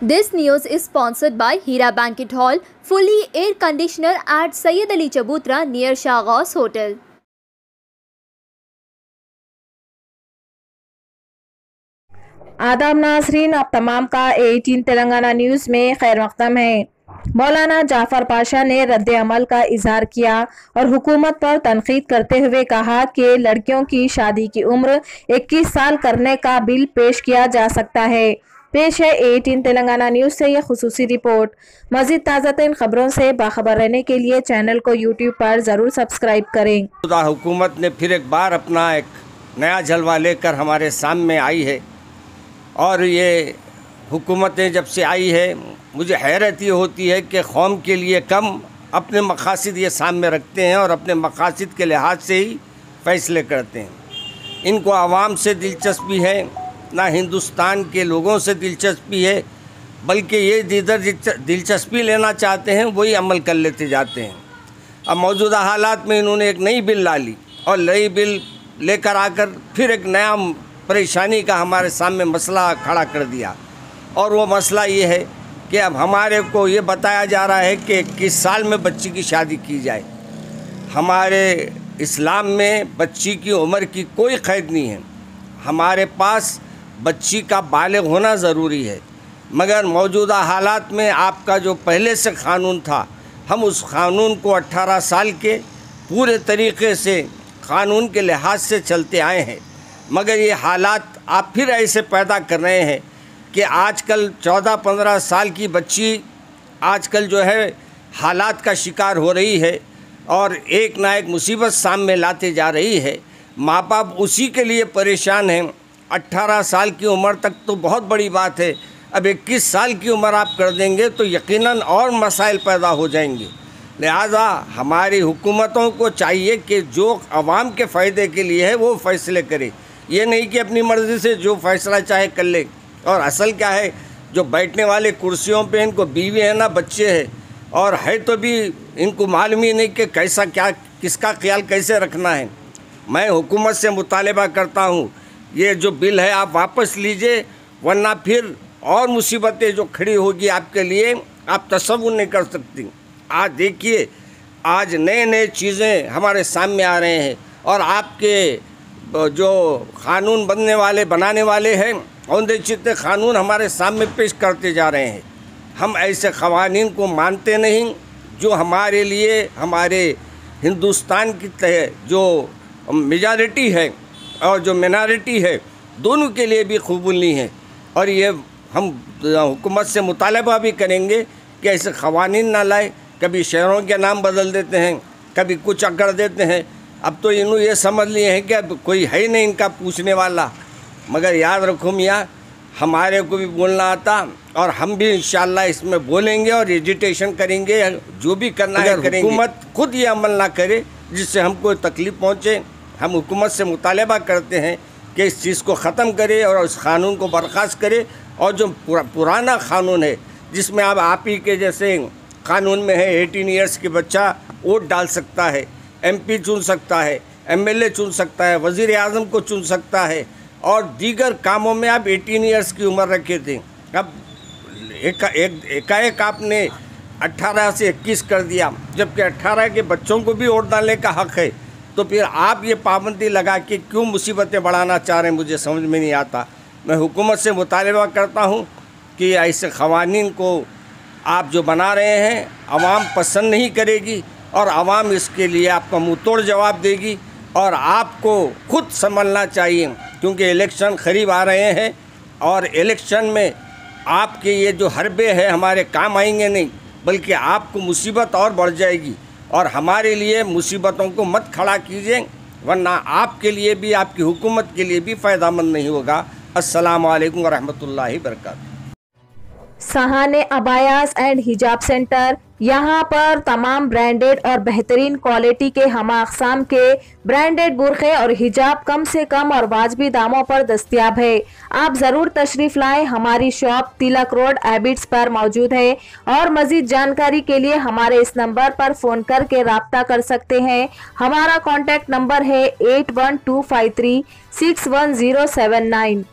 This news is sponsored by Hira Banquet Hall, fully air conditioner at Sayyid Ali Chabutra near Shahghaus Hotel. आदाब नाजरीन, आप तमाम का 18 Telangana news में खैर मक़दम है। मौलाना जाफर पाशा ने रद्द अमल का इजहार किया और हुकूमत पर तनकीद करते हुए कहा कि लड़कियों की शादी की उम्र 21 साल करने का बिल पेश किया जा सकता है। पेश है 18 तेलंगाना न्यूज़ से यह खुसूसी रिपोर्ट। मज़ीद ताज़ा तरीन खबरों से बाखबर रहने के लिए चैनल को यूट्यूब पर ज़रूर सब्सक्राइब करें। हुकूमत ने फिर एक बार अपना एक नया जलवा लेकर हमारे सामने आई है और ये हुकूमतें जब से आई है मुझे हैरत ये होती है कि कौम के लिए कम अपने मकासद ये सामने रखते हैं और अपने मकासद के लिहाज से ही फ़ैसले करते हैं। इनको आवाम से दिलचस्पी है ना हिंदुस्तान के लोगों से दिलचस्पी है, बल्कि ये जिधर दिलचस्पी लेना चाहते हैं वही अमल कर लेते जाते हैं। अब मौजूदा हालात में इन्होंने एक नई बिल ला ली और नई बिल लेकर आकर फिर एक नया परेशानी का हमारे सामने मसला खड़ा कर दिया और वो मसला ये है कि अब हमारे को ये बताया जा रहा है कि 21 साल में बच्ची की शादी की जाए। हमारे इस्लाम में बच्ची की उम्र की कोई क़ैद नहीं है। हमारे पास बच्ची का बालिग होना ज़रूरी है, मगर मौजूदा हालात में आपका जो पहले से क़ानून था, हम उस क़ानून को 18 साल के पूरे तरीक़े से क़ानून के लिहाज से चलते आए हैं, मगर ये हालात आप फिर ऐसे पैदा कर रहे हैं कि आजकल 14-15 साल की बच्ची आजकल जो है हालात का शिकार हो रही है और एक ना एक मुसीबत सामने लाते जा रही है। माँ बाप उसी के लिए परेशान हैं। 18 साल की उम्र तक तो बहुत बड़ी बात है, अब 21 साल की उम्र आप कर देंगे तो यकीनन और मसाइल पैदा हो जाएंगे। लिहाजा हमारी हुकूमतों को चाहिए कि जो आवाम के फ़ायदे के लिए है वो फ़ैसले करे, ये नहीं कि अपनी मर्ज़ी से जो फ़ैसला चाहे कर ले। और असल क्या है, जो बैठने वाले कुर्सियों पे इनको बीवी है ना बच्चे हैं, और है तो भी इनको मालूम ही नहीं कि कैसा क्या किसका ख्याल कैसे रखना है। मैं हुकूमत से मुतालबा करता हूँ ये जो बिल है आप वापस लीजिए, वरना फिर और मुसीबतें जो खड़ी होगी आपके लिए आप तसव्वुर नहीं कर सकती। आज देखिए, आज नए नए चीज़ें हमारे सामने आ रहे हैं और आपके जो क़ानून बनाने वाले हैं औंधे चित्ते क़ानून हमारे सामने पेश करते जा रहे हैं। हम ऐसे क़वानीन को मानते नहीं जो हमारे लिए, हमारे हिंदुस्तान की जो मेजॉरिटी है और जो मिनॉरिटी है, दोनों के लिए भी कबूल नहीं है। और ये हम हुकूमत से मुतालबा भी करेंगे कि ऐसे क़वानीन ना लाए। कभी शहरों के नाम बदल देते हैं, कभी कुछ कर देते हैं। अब तो इन्होंने ये समझ लिए हैं कि अब कोई है नहीं इनका पूछने वाला। मगर याद रखो मियाँ, हमारे को भी बोलना आता और हम भी इंशाअल्लाह इसमें बोलेंगे और एजिटेशन करेंगे, जो भी करना है करेंगे। हुकूमत खुद ये अमल ना करे जिससे हमको तकलीफ़ पहुँचे। हम हुकूमत से मुतालबा करते हैं कि इस चीज़ को ख़त्म करे और उस क़ानून को बर्खास्त करे। और जो पुराना क़ानून है जिसमें अब आप ही के जैसे क़ानून में है 18 ईयर्स के बच्चा वोट डाल सकता है, MP चुन सकता है, MLA चुन सकता है, वज़ीर आज़म को चुन सकता है और दीगर कामों में आप 18 ईयर्स की उम्र रखे थे। अब एकाएक आपने 18 से 21 कर दिया, जबकि 18 के बच्चों को भी वोट डालने का हक़ है। तो फिर आप ये पाबंदी लगा के क्यों मुसीबतें बढ़ाना चाह रहे हैं, मुझे समझ में नहीं आता। मैं हुकूमत से मुतालबा करता हूँ कि ऐसे क़वानीन को आप जो बना रहे हैं आवाम पसंद नहीं करेगी और आवाम इसके लिए आपका मुँह तोड़ जवाब देगी और आपको खुद संभलना चाहिए, क्योंकि इलेक्शन करीब आ रहे हैं और इलेक्शन में आपके ये जो हरबे हैं हमारे काम आएंगे नहीं, बल्कि आपको मुसीबत और बढ़ जाएगी। और हमारे लिए मुसीबतों को मत खड़ा कीजिए, वरना आपके लिए भी, आपकी हुकूमत के लिए भी फ़ायदामंद नहीं होगा। अस्सलामु अलैकुम वरहमतुल्लाहि वबरकातुहू। सहाने अबायास एंड हिजाब सेंटर, यहाँ पर तमाम ब्रांडेड और बेहतरीन क्वालिटी के हमा अक़साम के ब्रांडेड बुरखे और हिजाब कम से कम और वाजबी दामों पर दस्तयाब है। आप ज़रूर तशरीफ़ लाएं। हमारी शॉप तिलक रोड एबिट्स पर मौजूद है और मज़ीद जानकारी के लिए हमारे इस नंबर पर फ़ोन करके रब्ता कर सकते हैं। हमारा कॉन्टैक्ट नंबर है 8125361079।